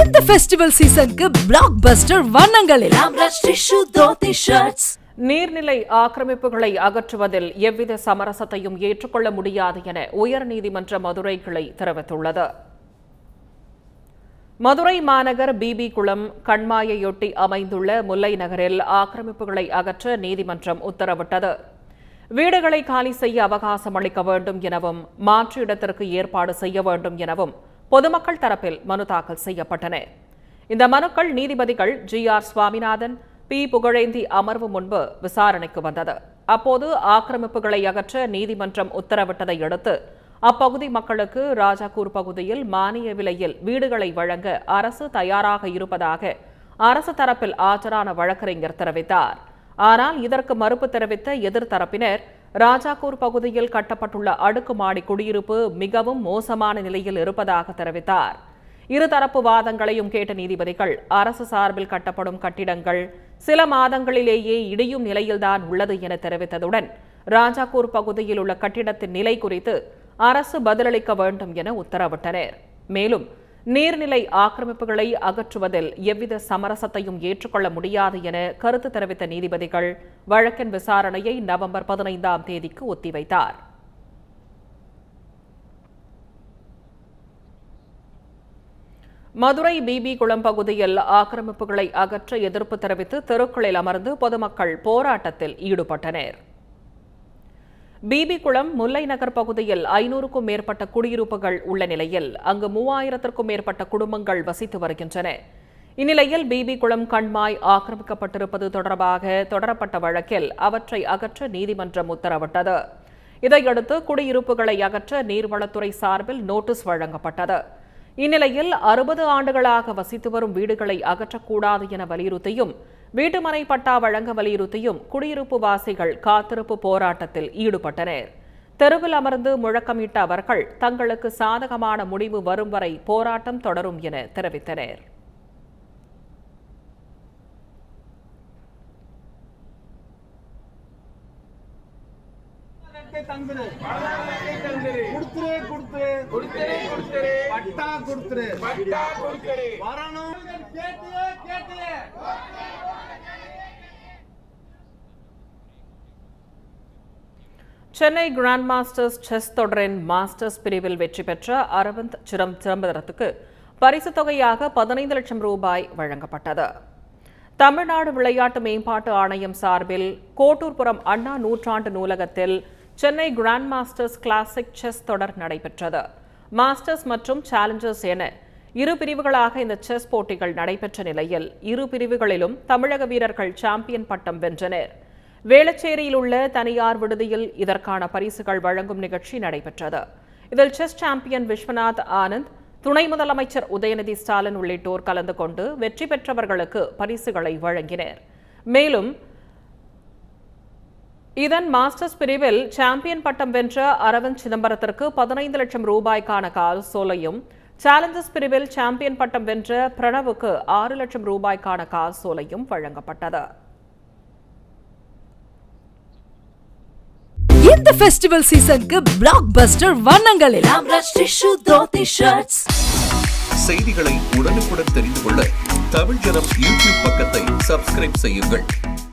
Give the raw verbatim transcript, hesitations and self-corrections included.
இந்த ஃபெஸ்டிவல் சீசனுக்கு பிளாக்பஸ்டர் வண்ணங்களில் ஆம்ரஷ் டிஷ்யூ தோத்தி ஷர்ட்ஸ். நீர்நிலை ஆக்கிரமிப்புகளை அகற்றுவதில் எவ்வித சமரசத்தையும் ஏற்றுக்கொள்ள முடியாது என உயர்நீதிமன்ற மதுரை கிளை தெரிவித்துள்ளது. மதுரை மாநகர் பிபி குளம் கண்மாயையொட்டி அமைந்துள்ள முல்லை நகரில் ஆக்கிரமிப்புகளை அகற்ற நீதிமன்றம் உத்தரவிட்டது. வீடுகளை காலி செய்ய அவகாசம் அளிக்க வேண்டும் எனவும் மாற்று இடத்திற்கு ஏற்பாடு செய்ய வேண்டும் எனவும் பொதுமக்கள் தரப்பில் மனு தாக்கல் செய்யப்பட்டன. இந்த மனுக்கள் நீதிபதிகள் G R Swaminathan, P Pugazhendhi அமர்வு முன்பு விசாரணைக்கு வந்தது. அப்போது ஆக்கிரமிப்புகளை அகற்ற நீதிமன்றம் உத்தரவிட்டதை அடுத்து அப்பகுதி மக்களுக்கு ராஜாக்கூர் பகுதியில் மானிய விலையில் வீடுகளை வழங்க அரசு தயாராக இருப்பதாக அரசு தரப்பில் ஆஜரான வழக்கறிஞர் தெரிவித்தார். ஆனால் இதற்கு மறுப்பு தெரிவித்த எதிர்த்தரப்பினர் ராஜாக்கூர் பகுதியில் கட்டப்பட்டுள்ள அடுக்குமாடி குடியிருப்பு மிகவும் மோசமான நிலையில் இருப்பதாக தெரிவித்தார். இருதரப்பு வாதங்களையும் கேட்ட நீதிபதிகள் அரசு சார்பில் கட்டப்படும் கட்டிடங்கள் சில மாதங்களிலேயே இடியும் நிலையில்தான் உள்ளது என தெரிவித்ததுடன் ராஜாக்கூர் பகுதியில் உள்ள கட்டிடத்தின் நிலை குறித்து அரசு பதிலளிக்க வேண்டும் என உத்தரவிட்டனர். மேலும் நீர்நிலை ஆக்கிரமிப்புகளை அகற்றுவதில் எவ்வித சமரசத்தையும் ஏற்றுக்கொள்ள முடியாது என கருத்து தெரிவித்த நீதிபதிகள் வழக்கின் விசாரணையை நவம்பர் பதினைந்தாம் தேதிக்கு ஒத்திவைத்தார். மதுரை பிபி குளம் பகுதியில் ஆக்கிரமிப்புகளை அகற்ற எதிர்ப்பு தெரிவித்து தெருக்களில் அமர்ந்து பொதுமக்கள் போராட்டத்தில் ஈடுபட்டனர். பிபி குளம் முல்லை நகர் பகுதியில் ஐநூறுக்கும் மேற்பட்ட குடியிருப்புகள் உள்ள நிலையில் அங்கு மூவாயிரத்திற்கும் மேற்பட்ட குடும்பங்கள் வசித்து வருகின்றன. இந்நிலையில் பிபி குளம் கண்மாய் ஆக்கிரமிக்கப்பட்டிருப்பது தொடர்பாக தொடரப்பட்ட வழக்கில் அவற்றை அகற்ற நீதிமன்றம் உத்தரவிட்டது. இதையடுத்து குடியிருப்புகளை அகற்ற நீர்வளத்துறை சார்பில் நோட்டீஸ் வழங்கப்பட்டது. இந்நிலையில் அறுபது ஆண்டுகளாக வசித்து வரும் வீடுகளை அகற்றக்கூடாது என வலியுறுத்தியும் வீட்டுமனை பட்டா வழங்க வலியுறுத்தியும் குடியிருப்பு வாசிகள் காத்திருப்பு போராட்டத்தில் ஈடுபட்டனர். தெருவில் அமர்ந்து முழக்கமிட்ட அவர்கள் தங்களுக்கு சாதகமான முடிவு வரும் வரை போராட்டம் தொடரும் என தெரிவித்தனர். சென்னை கிராண்ட் மாஸ்டர்ஸ் செஸ் தொடரின் மாஸ்டர்ஸ் பிரிவில் வெற்றி பெற்ற அரவிந்த் சிதம்பரத்துக்கு பரிசுத் தொகையாக பதினைந்து லட்சம் ரூபாய் வழங்கப்பட்டது. தமிழ்நாடு விளையாட்டு மேம்பாட்டு ஆணையம் சார்பில் கோட்டூர்புரம் அண்ணா நூற்றாண்டு நூலகத்தில் Chennai Grand Masters Classic chess தொடர் நடைபெற்றது. மாஸ்டர்ஸ் மற்றும் சேலஞ்சர்ஸ் என இரு பிரிவுகளாக இந்த செஸ் போட்டிகள் நடைபெற்ற நிலையில் இரு பிரிவுகளிலும் தமிழக வீரர்கள் சாம்பியன் பட்டம் வென்றனர். வேளச்சேரியில் உள்ள தனியார் விடுதியில் இதற்கான பரிசுகள் வழங்கும் நிகழ்ச்சி நடைபெற்றது. இதில் செஸ் சாம்பியன் விஸ்வநாத் ஆனந்த், துணை முதலமைச்சர் உதயநிதி ஸ்டாலின் உள்ளிட்டோர் கலந்து கொண்டு வெற்றி பெற்றவர்களுக்கு பரிசுகளை வழங்கினர். மேலும் இதன் மாஸ்டர்ஸ் பிரிவில் சாம்பியன் பட்டம் வென்ற அரவிந்த் சிதம்பரத்திற்கு பதினைந்து லட்சம் ரூபாய்க்கான காசோலையும், சேலஞ்சர்ஸ் பிரிவில் சாம்பியன் பட்டம் வென்ற பிரணவுக்கு ஆறு லட்சம் ரூபாய்க்கான காசோலையும் வழங்கப்பட்டது. இந்த ஃபெஸ்டிவல் சீசனுக்கு பிளாக்பஸ்டர் வண்ணங்களில் ஆம்ரஷ் டிஷ்யூ தோத்தி ஷர்ட்ஸ். செய்திகளை உடனுக்குடன் தெரிந்து கொள்ள தமிழ் ஜனம் யூடியூப் பக்கத்தை சப்ஸ்கிரைப் செய்யுங்கள்.